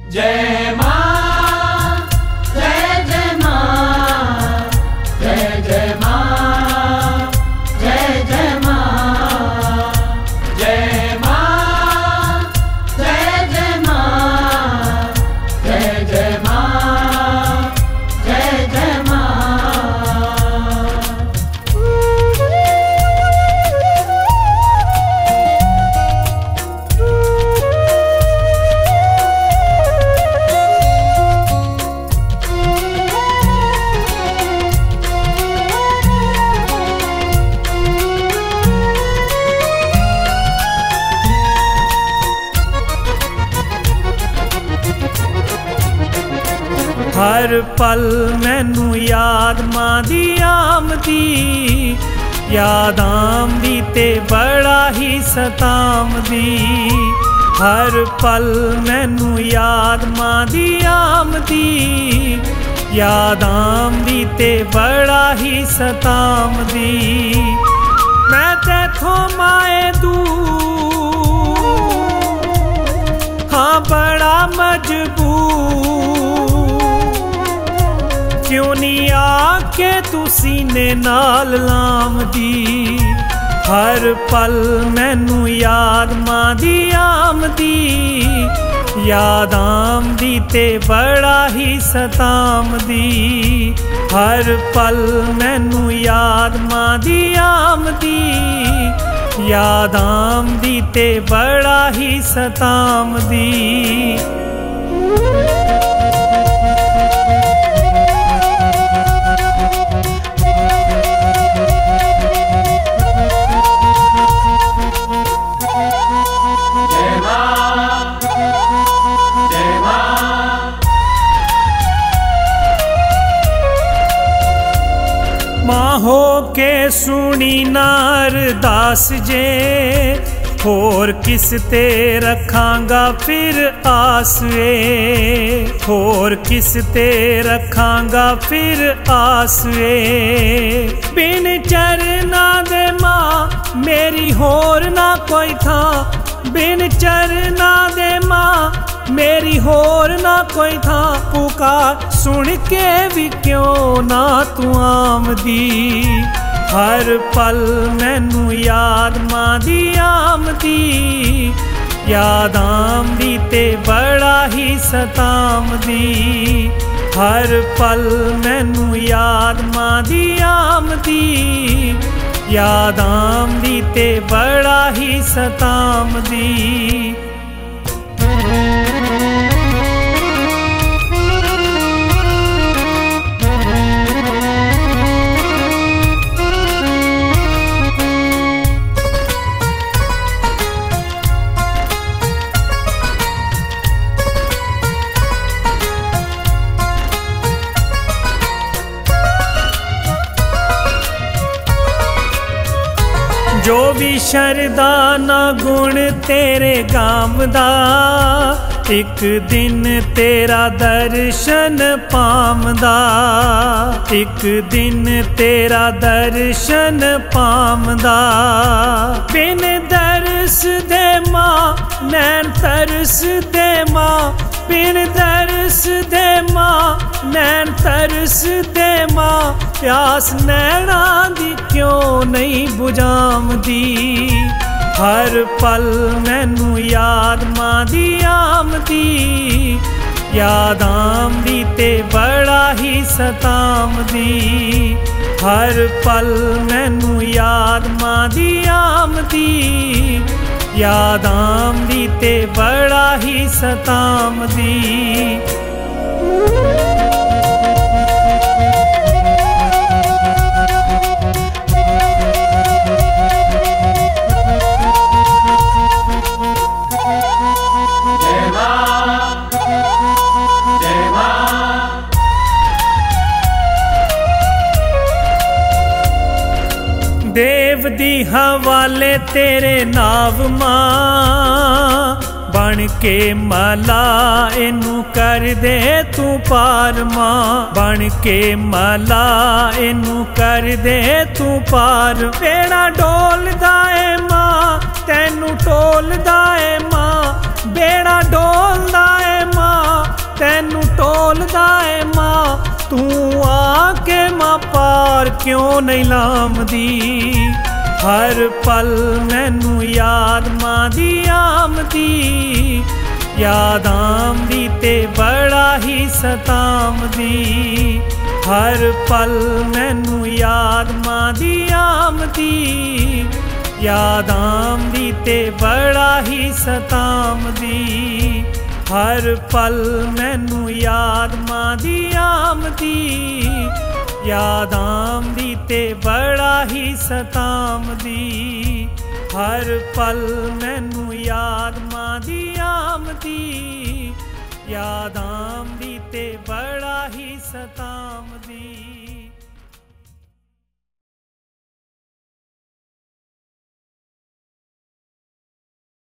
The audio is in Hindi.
जय मां, जय जय मां, जय जय मां, जय जय मां, जय मां, जय जय मां, जय जय मां, जय जय मां। हर पल मैनू याद मां दी आमदी, याद आमदी ते बड़ा ही सतामदी। हर पल मैनू याद मां दी आमदी, याद आमदी ते बड़ा ही सतामदी। मैं तेथों माए दूर हाँ बड़ा मजबूर, क्यों नहीं आके तू सीने नाल लामदी। हर पल मैनू याद मां दी आमदी, याद आमदी ते बड़ा ही सतामदी। हर पल मैनू याद मां दी आमदी, याद आमदी ते बड़ा ही सतामदी। मां हो के सुनी नार दास जे, होर किस ते रखांगा फिर आस वे। होर किस ते रखांगा फिर आस वे। बिन चरना दे मां मेरी होर ना कोई था, बिन चरना दे मां मेरी होर ना कोई था। पुकार सुन के भी क्यों ना तू आमदी। हर पल मैनू याद मां दी आमदी, याद आमदी ते बड़ा ही सतामदी। हर पल मैनू याद मां दी आमदी, याद आमदी ते बड़ा ही सतामदी। जो भी शरदा ना गुण तेरे गामदा, एक दिन तेरा दर्शन पामदा। एक दिन तेरा दर्शन पामदा। बिन दर्श दे मां नैन तरस दे मां, बिन दर्श दे मां नैन तरस दे मां। प्यास नैना दी क्यों नहीं बुझामदी। हर पल मैनू याद मां दी आमदी, याद आमदी ते बड़ा ही सतामदी। हर पल मैनू याद मां दी आमदी, याद आमदी ते बड़ा ही सतामदी। देव दी हवाले तेरे नाव मां, बन के मला इनू कर दे तू पार मां। बन के मला इनू कर दे तू पार। बेड़ा डोलदा ए मां तैनू टोलदा ए मां, बेड़ा डोलदा ए मां के मां पार क्यों नहीं लामदी। हर पल मैनू याद मां दी आमदी, याद आमदी ते बड़ा ही सतामदी। हर पल मैनू याद मां दी आमदी, याद आमदी ते बड़ा ही सतामदी। हर पल मैनू याद मां दी आमदी, याद आमदी ते बड़ा ही सतामदी। हर पल मैनू याद मां दी आमदी, याद आमदी ते बड़ा ही सतामदी।